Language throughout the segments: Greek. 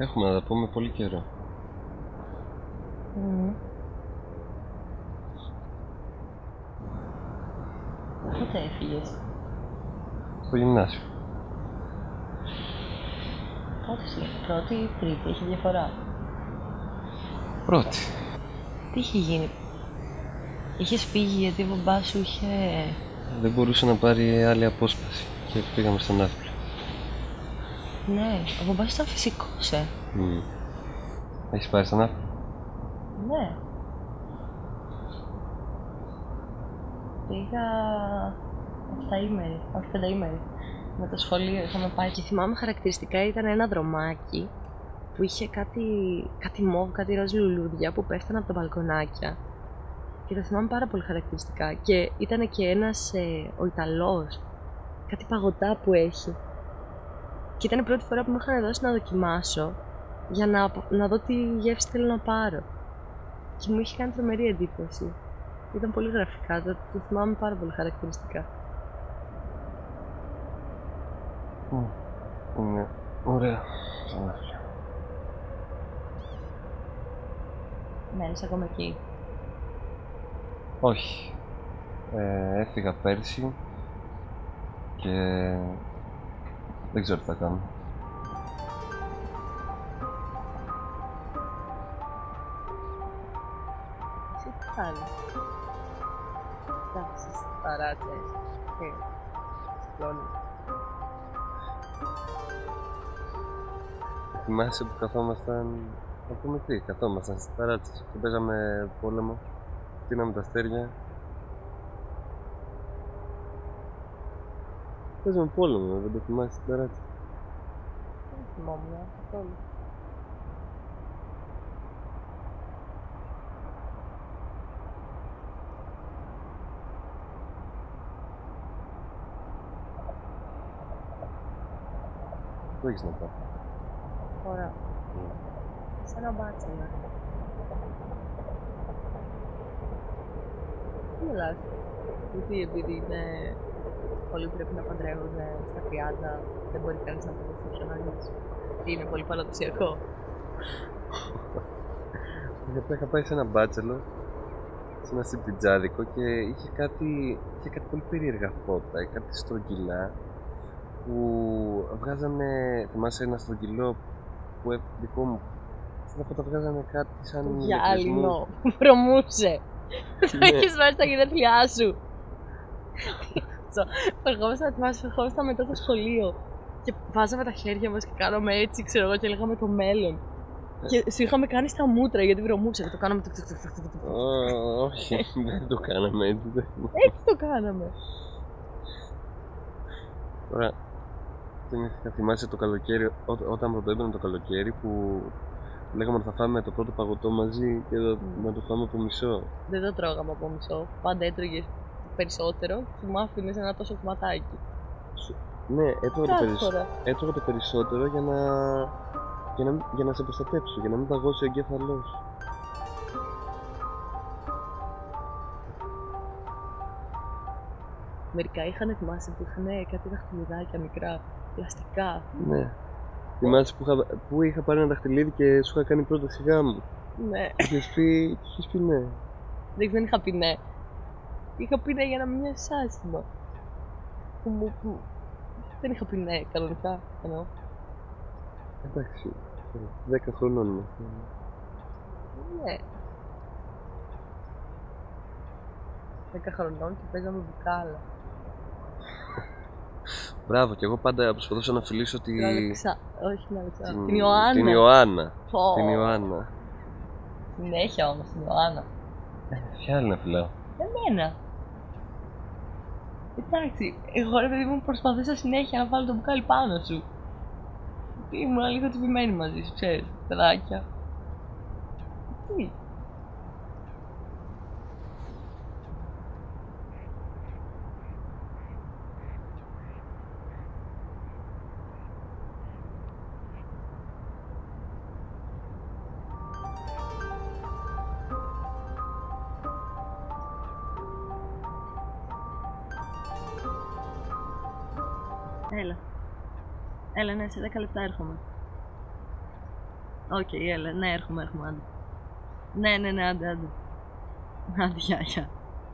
Έχουμε να τα πούμε πολύ καιρό. Πότε έφυγες? Στο γυμνάσιο. Πότε πρώτη ή τρίτη, έχει διαφορά? Πρώτη. Τι είχε γίνει? Είχες φύγει γιατί ο μπαμπάς σου είχε... Δεν μπορούσε να πάρει άλλη απόσπαση και πήγαμε στον Ναύπλιο. Ναι, ο μπαμπάς ήταν φυσικός, Έχεις πάρει στον Ναύπλιο? Ναι. Πήγα 7ημερη, όχι 5ημερη. Με το σχολείο είχαμε πάει και θυμάμαι χαρακτηριστικά ήταν ένα δρομάκι που είχε κάτι μόβ, κάτι ροζ λουλούδια που πέφτανε από τα μπαλκονάκια. Και το θυμάμαι πάρα πολύ χαρακτηριστικά. Και ήταν και ένας, ο Ιταλός, κάτι παγωτά που έχει. Και ήταν η πρώτη φορά που μου είχαν δώσει να δοκιμάσω για να δω τι γεύση θέλω να πάρω. Και μου είχε κάνει τρομερή εντύπωση. Ήταν πολύ γραφικά, το θυμάμαι πάρα πολύ χαρακτηριστικά. Είναι ωραία. Ναι, είσαι ακόμα εκεί? Όχι. Έφυγα πέρσι και δεν ξέρω τι θα κάνω. Εσύ τι κάνεις? Κοιτάξεις στις ταράτσες και σκλώνεις. Θυμάσαι που καθόμασταν, να πούμε τι, καθόμασταν στις ταράτσες και παίζαμε πόλεμο, φτύναμε τα αστέρια. Παίζαμε πόλεμο, δεν το θυμάσαι στην ταράτσα? Δεν θυμόμουν καθόλου. Πού έχεις να πάω? Ωραία. Σε ένα μπάτσελο. Τι μιλάς? Γιατί επειδή είναι... Πολλοί πρέπει να παντρεύονται στα 30, δεν μπορεί κανείς να παντρευτεί ποιον άλλος? Τι είναι πολύ παραδοσιακό? Γιατί είχα πάει σε ένα μπάτσελο, σε ένα σιπτιτζάδικο και είχε κάτι πολύ περίεργα φώτα, κάτι στρογγυλά που βγάζανε, θυμάσαι ένα στρογγυλό που δικό μου, στα φώτα βγάζανε κάτι σαν ηλεκτρισμούς. Γυάλινο, που βρωμούσε. Το έχεις βάλει στα γενέθλιά σου. Ερχόμασταν μετά το σχολείο και βάζαμε τα χέρια μας και κάναμε έτσι, ξέρω εγώ, και λέγαμε το μέλλον. Και σου είχαμε κάνει στα μούτρα γιατί βρωμούσε και το κάναμε. Όχι, δεν το κάναμε έτσι. Έτσι το κάναμε. Τώρα, θυμάσαι το καλοκαίρι, όταν πρωτοέμπαινε το καλοκαίρι που λέγαμε ότι θα φάμε το πρώτο παγωτό μαζί και να το φάμε από μισό. Δεν το τρώγαμε από μισό. Πάντα έτρωγες περισσότερο και μου άφηνες ένα τόσο κομματάκι. Ναι, έτρωγα το περισσότερο για να σε προστατέψω, για να μην παγώσει ο εγκέφαλός. Μερικά θυμάσαι που είχαν κάτι δαχτυλιδάκια μικρά, πλαστικά. Ναι. Θυμάσαι που είχα πάρει ένα δαχτυλίδι και σου είχα κάνει πρόταση γάμου? Ναι. Είχες πει ναι. Δεν είχα πει ναι. Είχα πει ναι για να μην μοιάσεις άσχημα. Δεν είχα πει ναι κανονικά, εννοώ. Εντάξει, 10 χρονών είναι. Ναι. 10 χρονών και παίζαμε μπουκάλα. Μπράβο, και εγώ πάντα προσπαθούσα να φιλήσω Όχι την Αλεξάνδρα. Την Ιωάννα. Την Ιωάννα. Συνέχεια όμως την Ιωάννα. Ποια άλλη να φιλάω? Εμένα. Εντάξει, εγώ ρε παιδί μου προσπαθούσα συνέχεια να βάλω το μπουκάλι πάνω σου. Ήμουν λίγο τυπημένη μαζί σου, ξέρεις, παιδάκια. Τι? Έλα, ναι, σε 10 λεπτά έρχομαι. Οκ, έλα, ναι, έρχομαι, άντε. Ναι, άντε. Άντε, γεια.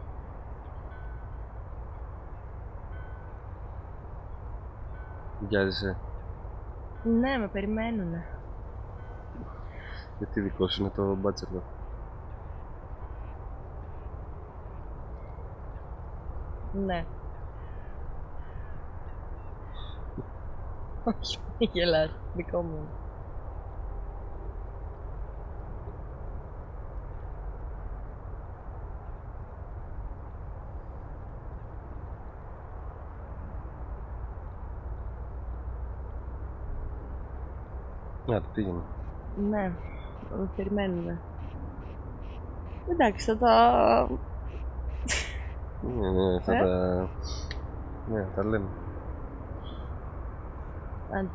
Βιάζεσαι? Ναι, με περιμένουνε. Γιατί δικό σου είναι το Bachelor? Ναι. Όχι, μη γελάς, δικό μου. Να, το πήγαινε. Ναι, με περιμένουνε. Εντάξει, θα τα... Ναι, θα τα... Ναι, θα τα λέμε. Άντε.